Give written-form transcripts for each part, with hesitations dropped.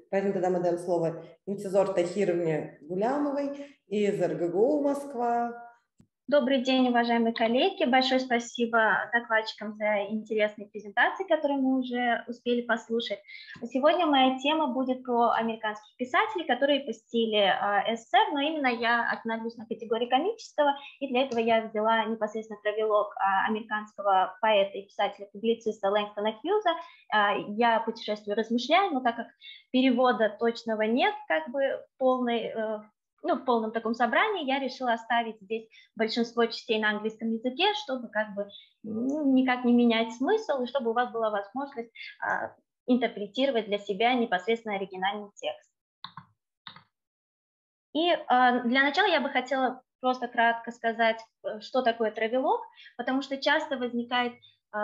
Поэтому тогда мы даем слово Интизор Тахировне Гулямовой из РГГУ Москва. Добрый день, уважаемые коллеги. Большое спасибо докладчикам за интересные презентации, которые мы уже успели послушать. Сегодня моя тема будет про американских писателей, которые посетили СССР, но именно я остановлюсь на категории комического, и для этого я взяла непосредственно травелог американского поэта и писателя-публициста Лэнгстона Хьюза. Я путешествую, размышляю, но так как перевода точного нет, как бы в полном таком собрании, я решила оставить здесь большинство частей на английском языке, чтобы как бы никак не менять смысл, и чтобы у вас была возможность интерпретировать для себя непосредственно оригинальный текст. И для начала я бы хотела просто кратко сказать, что такое травелог, потому что часто возникает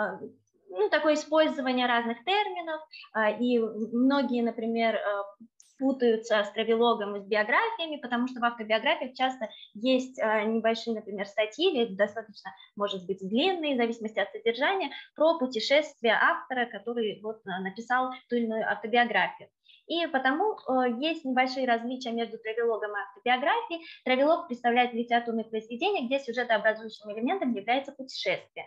такое использование разных терминов, и многие, например, путаются с травелогом и с биографиями, потому что в автобиографиях часто есть небольшие, например, статьи, или достаточно, может быть, длинные, в зависимости от содержания, про путешествия автора, который написал ту или иную автобиографию. И потому есть небольшие различия между травелогом и автобиографией. Травелог представляет литературное произведение, где сюжетообразующим элементом является путешествие.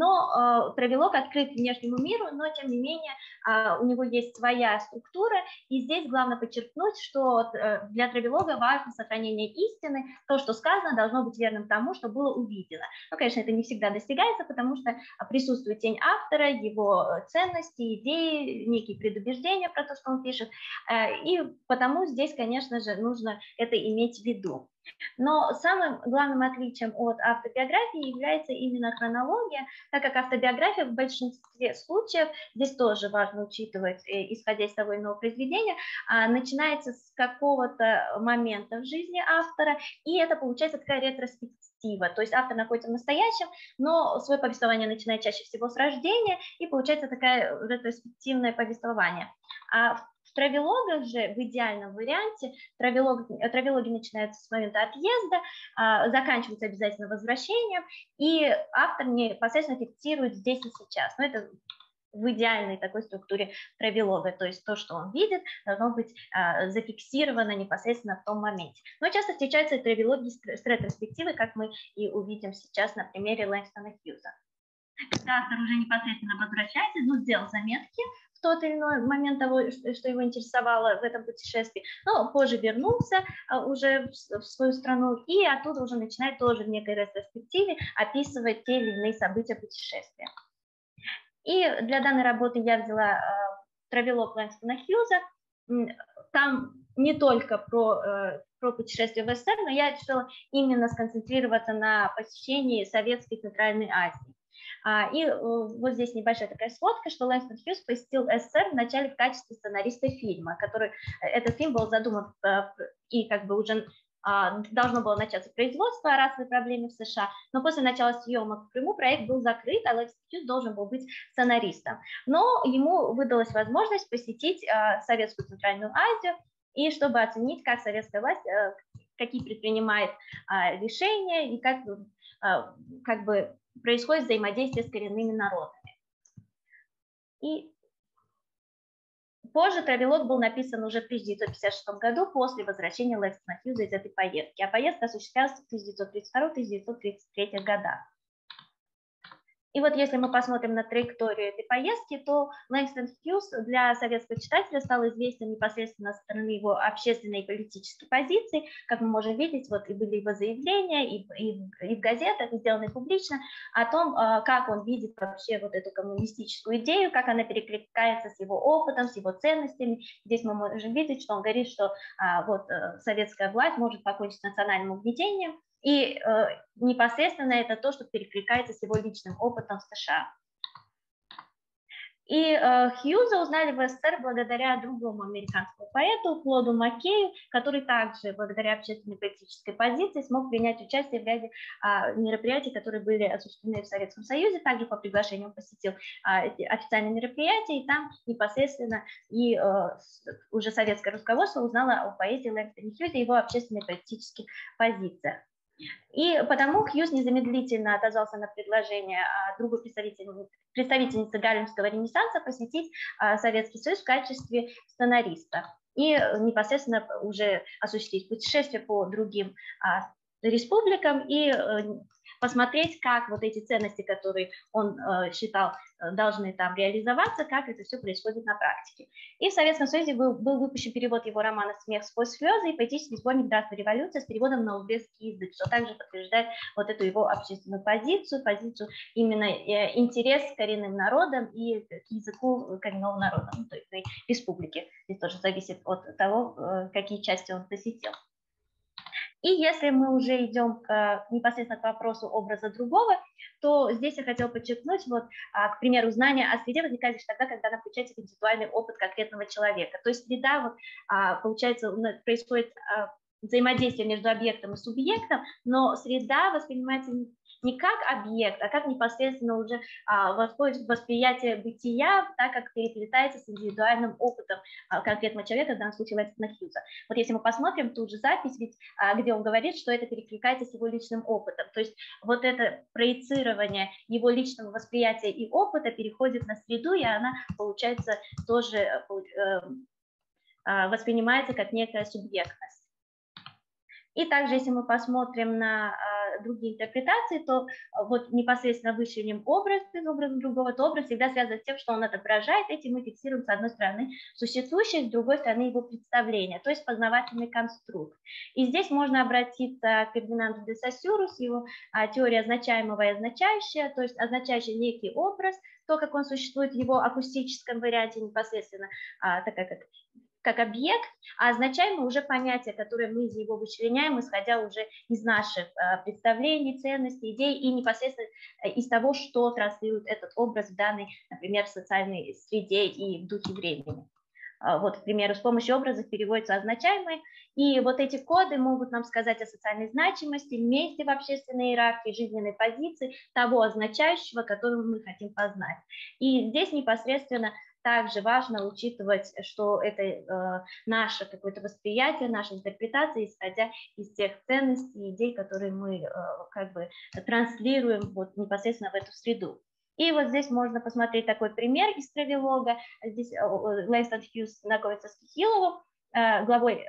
Но травелог открыт внешнему миру, но тем не менее у него есть своя структура, и здесь главное подчеркнуть, что для травелога важно сохранение истины, то, что сказано, должно быть верным тому, что было увидено. Но, конечно, это не всегда достигается, потому что присутствует тень автора, его ценности, идеи, некие предубеждения про то, что он пишет, и потому здесь, конечно же, нужно это иметь в виду. Но самым главным отличием от автобиографии является именно хронология, так как автобиография в большинстве случаев, здесь тоже важно учитывать, исходя из того или иного произведения, начинается с какого-то момента в жизни автора, и это получается такая ретроспектива, то есть автор находится в настоящем, но свое повествование начинает чаще всего с рождения, и получается такое ретроспективное повествование. В травелогах же, в идеальном варианте, травелоги начинаются с момента отъезда, заканчиваются обязательно возвращением, и автор непосредственно фиксирует здесь и сейчас. Но это в идеальной такой структуре травелога, то есть то, что он видит, должно быть зафиксировано непосредственно в том моменте. Но часто встречаются и травелоги с ретроспективой, как мы и увидим сейчас на примере Лэнгстона Хьюза. Когда автор уже непосредственно возвращается, сделал заметки в тот или иной момент того, что его интересовало в этом путешествии, но позже вернулся уже в свою страну и оттуда уже начинает тоже в некой ретроспективе описывать те или иные события путешествия. И для данной работы я взяла травелог Лэнгстона Хьюза. Там не только про путешествие в СССР, но я решила именно сконцентрироваться на посещении Советской и Центральной Азии. И вот здесь небольшая такая сводка, что Лэнгстон Хьюз посетил СССР вначале в качестве сценариста фильма, этот фильм был задуман и как бы уже должно было начаться производство о расовой проблеме в США, но после начала съемок в Крыму проект был закрыт, а Лэнгстон Хьюз должен был быть сценаристом. Но ему выдалась возможность посетить Советскую Центральную Азию, и чтобы оценить, как советская власть, какие предпринимает решения и как бы происходит взаимодействие с коренными народами. И позже травелог был написан уже в 1956 году после возвращения Лэнгстона Хьюза из этой поездки, а поездка осуществлялась в 1932-1933 годах. И вот если мы посмотрим на траекторию этой поездки, то Лэнгстон Хьюз для советского читателя стал известен непосредственно со стороны его общественной и политической позиции. Как мы можем видеть, вот и были его заявления, и в газетах, и сделаны публично, о том, как он видит вообще вот эту коммунистическую идею, как она перекликается с его опытом, с его ценностями. Здесь мы можем видеть, что он говорит, что советская власть может покончить с национальным угнетением, и непосредственно это то, что перекликается с его личным опытом в США. И Хьюза узнали в СССР благодаря другому американскому поэту Клоду Маккею, который также благодаря общественной политической позиции смог принять участие в ряде мероприятий, которые были осуществлены в Советском Союзе. Также по приглашению он посетил официальные мероприятия, и там непосредственно и уже советское руководство узнало о поэте Лэнгстоне Хьюзе и его общественной политических позициях. И потому Хьюз незамедлительно отозвался на предложение другой представительницы Гарлемского ренессанса посетить Советский Союз в качестве сценариста. и непосредственно уже осуществить путешествие по другим республикам и посмотреть, как вот эти ценности, которые он считал должны там реализоваться, как это все происходит на практике. И в Советском Союзе был выпущен перевод его романа «Смех сквозь слезы» и поэтический сборник «Здравствуй, революция» с переводом на узбекский язык, что также подтверждает вот эту его общественную позицию именно интерес к коренным народам и к языку коренного народа, ну, то есть республики. Здесь тоже зависит от того, какие части он посетил. И если мы уже идем непосредственно к вопросу образа другого, то здесь я хотела подчеркнуть, вот, к примеру, знание о среде возникает лишь тогда, когда она включается в индивидуальный опыт конкретного человека. То есть среда, вот, получается, происходит взаимодействие между объектом и субъектом, но среда воспринимается не как объект, а как непосредственно уже восходит в восприятие бытия, так как переплетается с индивидуальным опытом конкретного человека, в данном случае Лэнстона Хьюза. Вот если мы посмотрим ту же запись, ведь, где он говорит, что это перекликается с его личным опытом, то есть вот это проецирование его личного восприятия и опыта переходит на среду, и она, получается, тоже воспринимается как некая субъектность. И также, если мы посмотрим на другие интерпретации, то вот непосредственно вычленим образ из образа другого, то образ всегда связан с тем, что он отображает. Этим мы фиксируем, с одной стороны, существующее, с другой стороны, его представление, то есть познавательный конструкт. И здесь можно обратиться к Фердинанду де Сосюру с его теорией означаемого и означающего, то есть означающий некий образ, то, как он существует в его акустическом варианте непосредственно, как объект, а означаемое уже понятие, которое мы из него вычленяем, исходя уже из наших представлений, ценностей, идей и непосредственно из того, что транслирует этот образ в данной, например, социальной среде и в духе времени. Вот, к примеру, с помощью образов переводятся означаемые, и вот эти коды могут нам сказать о социальной значимости, месте в общественной иерархии, жизненной позиции того означающего, которого мы хотим познать. И здесь непосредственно также важно учитывать, что это наше какое-то восприятие, наша интерпретация, исходя из тех ценностей и идей, которые мы как бы транслируем вот непосредственно в эту среду. И вот здесь можно посмотреть такой пример из травелога. Здесь Лэнстон Хьюз знакомится с Кихиловым, главой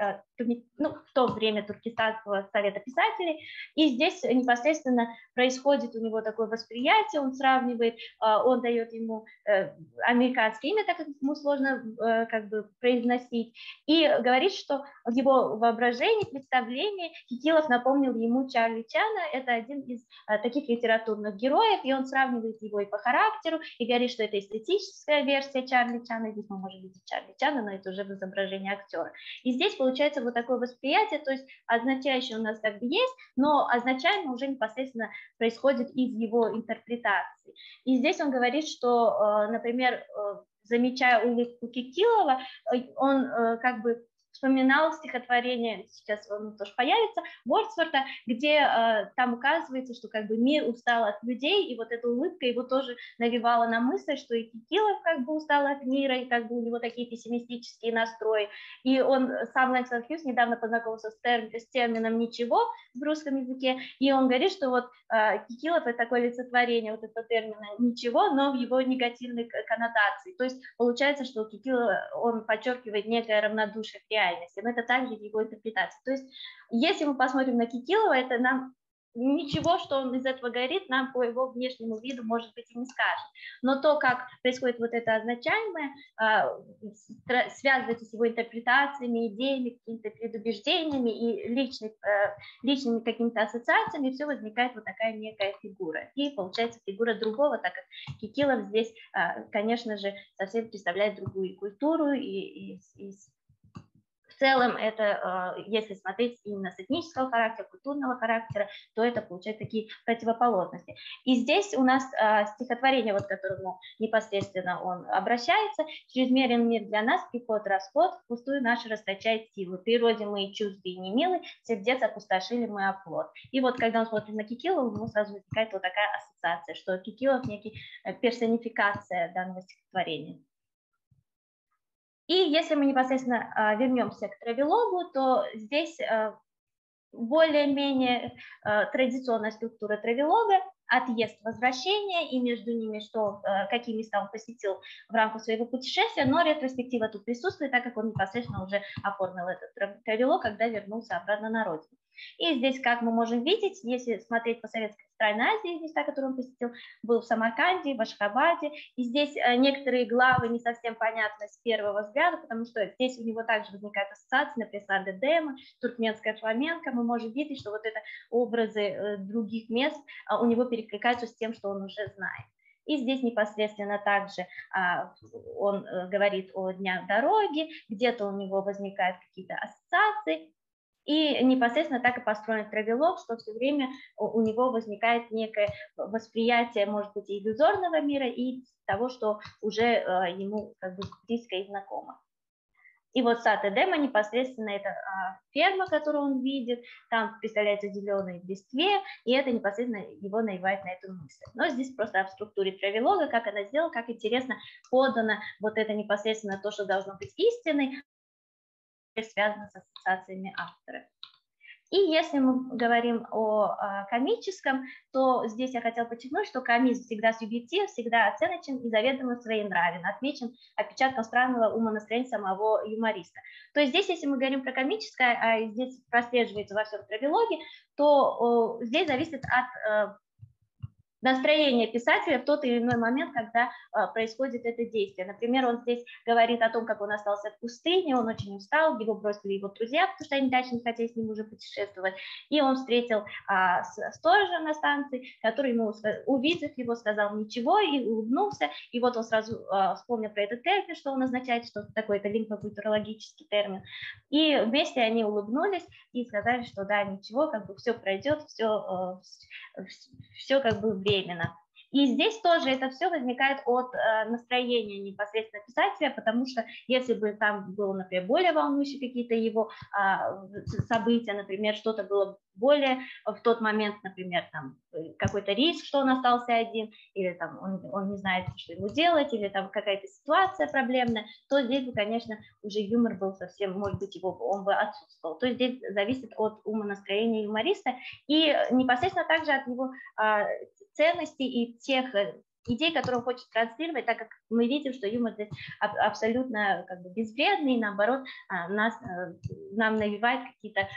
в то время Туркестанского совета писателей, и здесь непосредственно происходит у него такое восприятие, он сравнивает, он дает ему американское имя, так как ему сложно как бы произносить, и говорит, что в его воображении, представлении Кикилов напомнил ему Чарли Чана, это один из таких литературных героев, и он сравнивает его и по характеру, и говорит, что это эстетическая версия Чарли Чана, здесь мы можем видеть Чарли Чана, но это уже в изображении актера. И здесь получается вот такое восприятие, то есть означающее у нас как бы есть, но означаемое уже непосредственно происходит из его интерпретации. И здесь он говорит, что, например, замечая улыбку Кикилова, он как бы вспоминал стихотворение, сейчас он тоже появится, Вордсворта, где там указывается, что как бы мир устал от людей, и вот эта улыбка его тоже навевала на мысль, что и Кикилов как бы устал от мира, и как бы у него такие пессимистические настрои. И он, сам Лэнстон Хьюз, недавно познакомился с термином «ничего» в русском языке, и он говорит, что вот Кикилов – это такое олицетворение вот этого термина «ничего», но в его негативной коннотации. То есть получается, что Кикилов, он подчеркивает некое равнодушие к реальности, но это также его интерпретация. То есть если мы посмотрим на Кикилова, это нам ничего, что он из этого говорит, нам по его внешнему виду, может быть, и не скажет. Но то, как происходит вот это означаемое, связывается с его интерпретациями, идеями, какими-то предубеждениями и личными какими-то ассоциациями, все возникает вот такая некая фигура. И получается фигура другого, так как Кикилов здесь, конечно же, совсем представляет другую культуру и в целом это, если смотреть именно с этнического характера, культурного характера, то это получает такие противоположности. И здесь у нас стихотворение, вот к которому непосредственно он обращается: «Чрезмерен мир для нас, приход, расход, впустую наши расточает силы. В природе мы и чужды, и не милы, сердец опустошили мы оплот». И вот когда он смотрит на Кикилова, у него сразу возникает вот такая ассоциация, что Кикилов некий персонификация данного стихотворения. И если мы непосредственно вернемся к травелогу, то здесь более-менее традиционная структура травелога, отъезд, возвращение, и между ними, какие места он посетил в рамках своего путешествия, но ретроспектива тут присутствует, так как он непосредственно уже оформил этот травелог, когда вернулся обратно на родину. И здесь, как мы можем видеть, если смотреть по советской Центральной Азии, места, которые он посетил, был в Самарканде, в Ашхабаде, и здесь некоторые главы не совсем понятны с первого взгляда, потому что здесь у него также возникают ассоциации, например, с Андедема, туркменская фламенко, мы можем видеть, что вот это образы других мест у него перекликаются с тем, что он уже знает. И здесь непосредственно также он говорит о днях дороги, где-то у него возникают какие-то ассоциации, и непосредственно так и построен травелог, что все время у него возникает некое восприятие, может быть, и иллюзорного мира, и того, что уже ему как бы близко и знакомо. И вот сад Эдема непосредственно это ферма, которую он видит, там представляется зеленой в листве, и это непосредственно его навевает на эту мысль. Но здесь просто в структуре травелога, как она сделала, как интересно подано вот это непосредственно то, что должно быть истиной, связано с ассоциациями автора. И если мы говорим о комическом, то здесь я хотела подчеркнуть, что комизм всегда субъективен, всегда оценочен и заведомо своенравен, отмечен отпечатком странного умонастроения самого юмориста. То есть здесь, если мы говорим про комическое, а здесь прослеживается во всем травелоге, то здесь зависит от настроение писателя в тот или иной момент, когда происходит это действие. Например, он здесь говорит о том, как он остался в пустыне, он очень устал, его бросили его друзья, потому что они дальше не хотели с ним уже путешествовать, и он встретил сторожа на станции, который, увидев его, сказал ничего и улыбнулся, и вот он сразу вспомнил про этот термин, что он означает, что такое это лингвокультурологический термин, и вместе они улыбнулись и сказали, что да, ничего, как бы все пройдет, все как бы временно. И здесь тоже это все возникает от настроения непосредственно писателя, потому что если бы там было, например, более волнующие какие-то его события, например, что-то было более в тот момент, например, там какой-то риск, что он остался один, или там он не знает, что ему делать, или там какая-то ситуация проблемная, то здесь бы, конечно, уже юмор был совсем, может быть, он бы отсутствовал. То есть здесь зависит от умонастроения юмориста и непосредственно также от его ценностей и тех идей, которые он хочет транслировать, так как мы видим, что юмор здесь абсолютно как бы безвредный, и наоборот нам навевает какие-то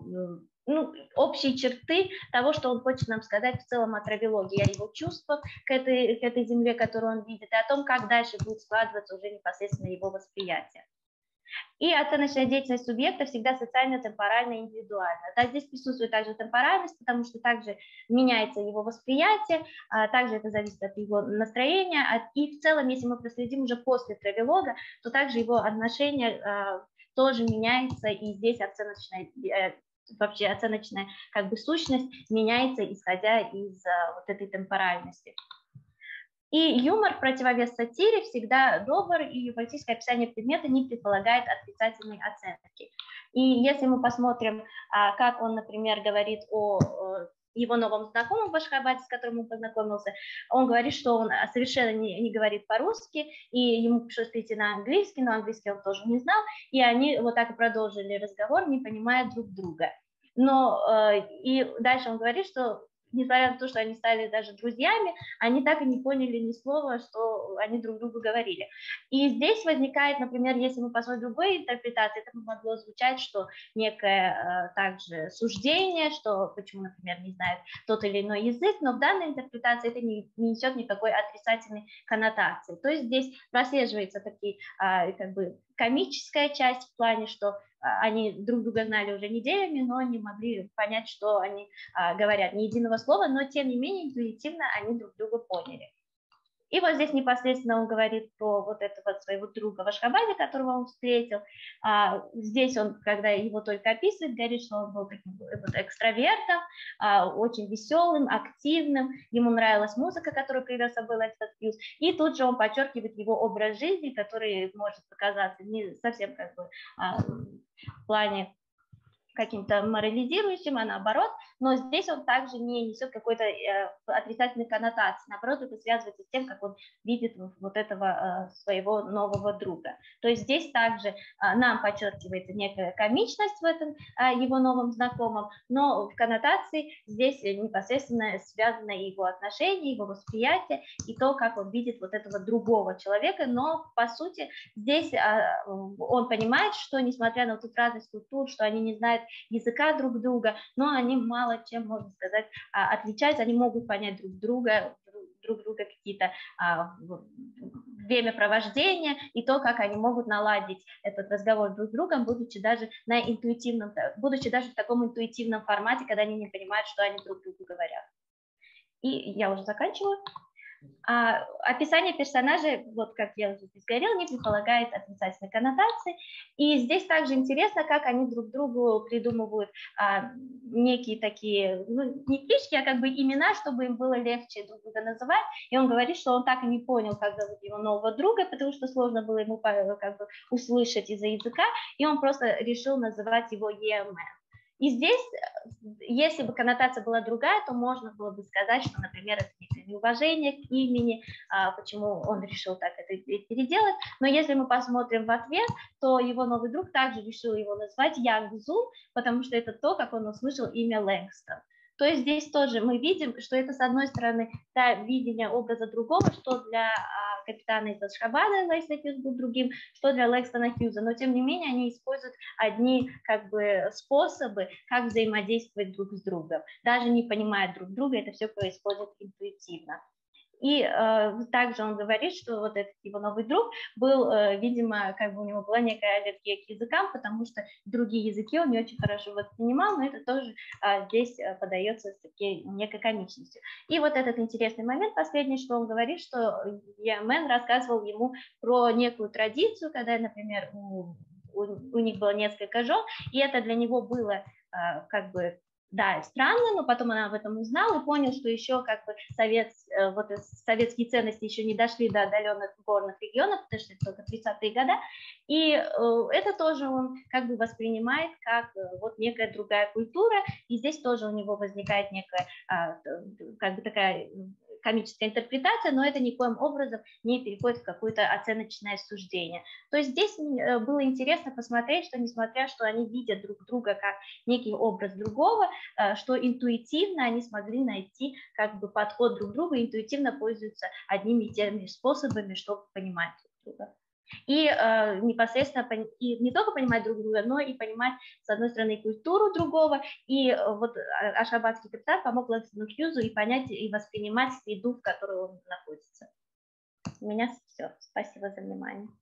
общие черты того, что он хочет нам сказать в целом о травелоге, о его чувствах к этой земле, которую он видит, и о том, как дальше будет складываться уже непосредственно его восприятие. И оценочная деятельность субъекта всегда социально, темпорально, индивидуально. Да, здесь присутствует также темпоральность, потому что также меняется его восприятие, также это зависит от его настроения, и в целом, если мы проследим уже после травелога, то также его отношение тоже меняется, и здесь вообще оценочная как бы сущность меняется, исходя из вот этой темпоральности. И юмор в противовес сатире всегда добр, и юмористическое описание предмета не предполагает отрицательной оценки. И если мы посмотрим, как он, например, говорит о его новом знакомом в Ашхабаде, с которым он познакомился, он говорит, что он совершенно не говорит по-русски, и ему пришлось перейти на английский, но английский он тоже не знал, и они вот так и продолжили разговор, не понимая друг друга. И дальше он говорит, что несмотря на то, что они стали даже друзьями, они так и не поняли ни слова, что они друг другу говорили. И здесь возникает, например, если мы посмотрим другой интерпретации, это могло звучать, что некое также суждение, что почему, например, не знает тот или иной язык, но в данной интерпретации это не несет никакой отрицательной коннотации. То есть здесь прослеживается такие как бы комическая часть в плане, что они друг друга знали уже неделями, но не могли понять, что они говорят, ни единого слова, но тем не менее интуитивно они друг друга поняли. И вот здесь непосредственно он говорит про вот этого своего друга в Ашхабаде, которого он встретил. Здесь он, когда его только описывает, говорит, что он был таким экстравертом, очень веселым, активным, ему нравилась музыка, которую привел с собой Life Plus. И тут же он подчеркивает его образ жизни, который может показаться не совсем как бы в плане каким-то морализирующим, а наоборот, но здесь он также не несет какой-то отрицательной коннотации, наоборот, это связывается с тем, как он видит вот этого своего нового друга. То есть здесь также нам подчеркивается некая комичность в этом его новом знакомом, но в коннотации здесь непосредственно связано его отношение, его восприятие и то, как он видит вот этого другого человека, но по сути здесь он понимает, что несмотря на вот эту разность культур, что они не знают языка друг друга, но они мало чем, можно сказать, отличаются, они могут понять друг друга какие-то времяпровождения и то, как они могут наладить этот разговор друг с другом, будучи даже в таком интуитивном формате, когда они не понимают, что они друг другу говорят. И я уже заканчиваю. Описание персонажей, вот как я уже здесь говорила, не предполагает отрицательной коннотации. И здесь также интересно, как они друг другу придумывают некие такие, ну, не клички, а как бы имена, чтобы им было легче друг друга называть. И он говорит, что он так и не понял, как зовут его нового друга, потому что сложно было ему как бы услышать из-за языка, и он просто решил называть его Емен. И здесь, если бы коннотация была другая, то можно было бы сказать, что, например, это неуважение к имени, почему он решил так это переделать. Но если мы посмотрим в ответ, то его новый друг также решил его назвать Янг Зун, потому что это то, как он услышал имя Лэнгстон. То есть здесь тоже мы видим, что это, с одной стороны, видение образа другого, что для капитана из Ашхабада Лесли Хьюз был другим, что для Лэнгстона Хьюза, но тем не менее они используют одни как бы способы, как взаимодействовать друг с другом. Даже не понимая друг друга, это все происходит интуитивно. И также он говорит, что вот этот его новый друг был, видимо, как бы у него была некая аллергия к языкам, потому что другие языки он не очень хорошо воспринимал, но это тоже здесь подается с такой некой комичностью. И вот этот интересный момент последний, что он говорит, что Емен рассказывал ему про некую традицию, когда, например, у них было несколько жен, и это для него было как бы да, странно, но потом она об этом узнала и понял, что еще как бы советские ценности еще не дошли до отдаленных горных регионов, потому что это только 30-е годы, и это тоже он как бы воспринимает как вот некая другая культура, и здесь тоже у него возникает некая как бы такая комическая интерпретация, но это никоим образом не переходит в какое-то оценочное суждение. То есть здесь было интересно посмотреть, что несмотря, что они видят друг друга как некий образ другого, что интуитивно они смогли найти как бы подход друг к другу, интуитивно пользуются одними и теми способами, чтобы понимать друг друга. И непосредственно и не только понимать друг друга, но и понимать, с одной стороны, культуру другого. И вот ашхабадский капитан помог Лэнгстону Хьюзу и понять, и воспринимать среду, в которой он находится. У меня все. Спасибо за внимание.